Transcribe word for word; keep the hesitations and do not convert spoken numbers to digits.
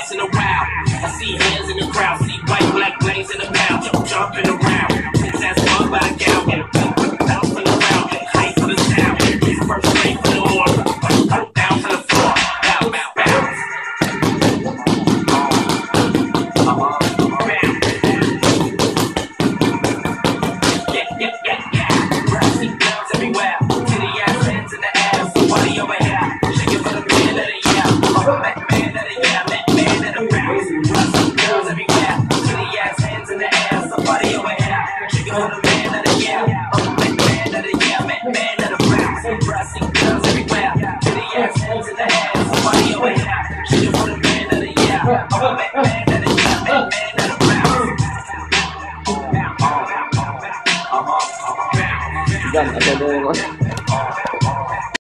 dancing around. I see hands in the crowd, see white, black flames in the mouth, yo, jumping around. Since that's fun by the gal, get a beat, bouncing around, get hype for the sound. Get first straight for the order, go down to the floor, bow, bow, bow. Yeah, yeah, yeah, yeah. Grassy girls everywhere, titty ass hands in the air, somebody over here, shaking for the man that they yeah, oh, man, man that they yeah, man, man that they bounce. Grassy girls everywhere, titty ass hands in the air, somebody over here, shaking for the